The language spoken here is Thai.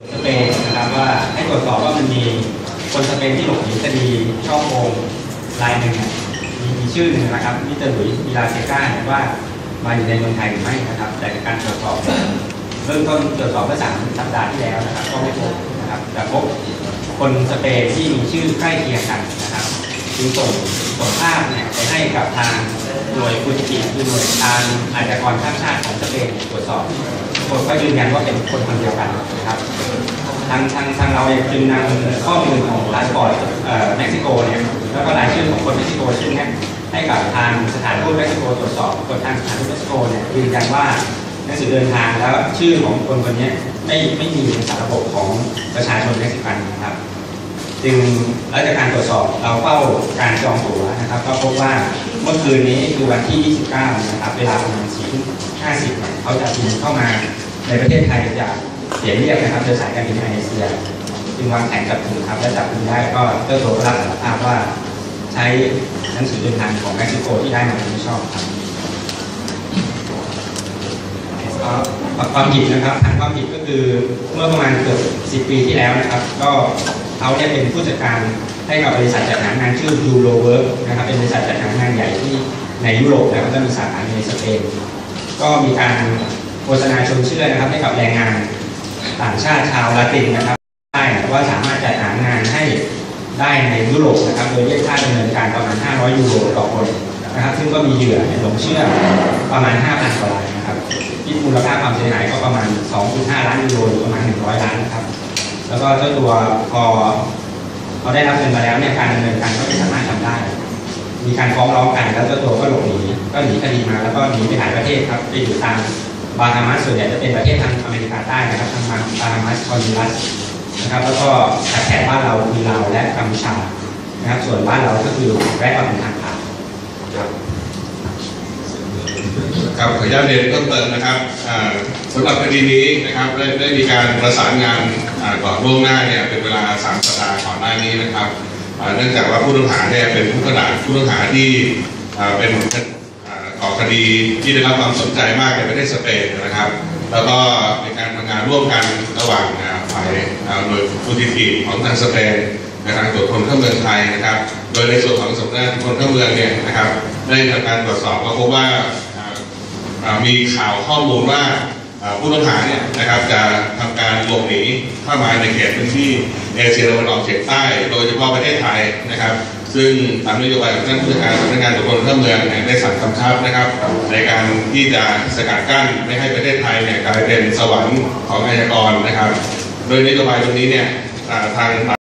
สเปนนะครับว่าให้ตรวจสอบว่ามันมีคนสเปนที่หลบหนีคดีช่อโกงรายหนึ่งมีชื่อหนึ่งนะครับมิสเตอร์หลุยส์มิลาเซกาเนี่ยว่ามาอยู่ในเมืองไทยหรือไม่นะครับแต่การตรวจสอบเบื้องต้นตรวจสอบเมื่อ3 สัปดาห์ที่แล้วนะครับก็ไม่พบนะครับแต่พบคนสเปนที่มีชื่อใกล้เคียงกันนะครับจึงส่งภาพเนี่ยไปให้กับทางหน่วยฟูจิคือหน่วยการอาชญากรข้ามชาติของสเปนตรวจสอบคนก็ยืนยันว่าเป็นคนเดียวกันนะครับทางเราจึงนำข้อมูลของพาสปอร์ตเม็กซิโกเนี่ยแล้วก็รายชื่อของคนเม็กซิโกซึ่งให้กับทางสถานทูตเม็กซิโกตรวจสอบคนทางสถานทูตเม็กซิโกเนี่ยยืนยันว่าหนังสือเดินทางแล้วชื่อของคนนี้ไม่มีในสารระบบของประชาชนเม็กซิกันนะครับจึงหลังจากการตรวจสอบเราเฝ้าการจองตั๋วนะครับก็พบว่าเมื่อคืนนี้คือวันที่ 29 นะครับเวลาประมาณ 4:50 เขาจะบินเข้ามาในประเทศไทยจากเสียเรียกนะครับโดยสายการบินมาเลเซียจึงวางแผนจับกุมครับและจับกุมได้ก็เจ้าตัวรับสารภาพว่าใช้หนังสือเดินทางของเม็กซิโกที่ได้มาโดยไม่ชอบครับความผิดนะครับฐานความผิดก็คือเมื่อประมาณเกือบ10 ปีที่แล้วนะครับก็เขาได้เป็นผู้จัดการให้กับบริษัทจัดหางานชื่อ Eurowork นะครับเป็นบริษัทจัดหางานใหญ่ที่ในยุโรปแล้วก็มีสาขาในสเปนก็มีการโฆษณาชวนเชื่อนะครับให้กับแรงงานต่างชาติชาวลาตินนะครับได้ว่าสามารถจัดหางานให้ได้ในยุโรปนะครับโดยเรียกค่าดำเนินการประมาณ500 ยูโรต่อคนนะครับซึ่งก็มีเหยื่อหลงเชื่อประมาณ 5,000 กว่ารายนะครับที่มูลค่าความเสียหายก็ประมาณ 2.5 ล้านยูโรหรือประมาณ100 ล้านนะครับแล้วก็เจ้าตัวพอได้รับเงินมาแล้วเนี่ยการดำเนินการก็ไม่สามารถทำได้มีการฟ้องร้องกันแล้วเจ้าตัวก็หลบหนีก็หนีคดีมาแล้วก็หนีไปหลายประเทศครับไปอยู่ตามบาฮามาสส่วนใหญ่จะเป็นประเทศทางอเมริกาใต้นะครับทางบาฮามาสคอนดูรัสนะครับแล้วก็แถบบ้านเรามีลาวและกัมพูชานะครับส่วนบ้านเราก็คือแวะมาเป็นทางผ่านครับครับขออนุญาตเรียนเพิ่มเติมนะครับสำหรับคดีนี้นะครับได้มีการประสานงานก่อนล่วงหน้าเนี่ยเป็นเวลา3 สัปดาห์ก่อนหน้านี้นะครับเนื่องจากว่าผู้ต้องหาเนี่ยเป็นผู้ต้องหาที่เป็นก่อคดีที่ได้รับความสนใจมากในประเทศสเปนนะครับแล้วก็ในการทำงานร่วมกันระหว่างฝ่ายหน่วยฟูจิทีของทางสเปนในทางตรวจคนเข้าเมืองไทยนะครับโดยในส่วนของสำนักงานคนเข้าเมืองเนี่ยนะครับได้ทำการตรวจสอบก็พบว่ามีข่าวข้อมูลว่าผู้ต้องหาเนี่ยนะครับจะทำการหลบหนีเข้ามาในเขตพื้นที่เอเชียตะวันออกเฉียงใต้โดยเฉพาะประเทศไทยนะครับซึ่งตามนโยบายของท่านผู้จัดการสำนักงานตรวจคนเข้าเมืองได้สั่งกำชับนะครับในการที่จะสกัดกั้นไม่ให้ประเทศไทยเนี่ยกลายเป็นสวรรค์ของอาชญากรนะครับโดยนโยบายตรงนี้เนี่ยทาง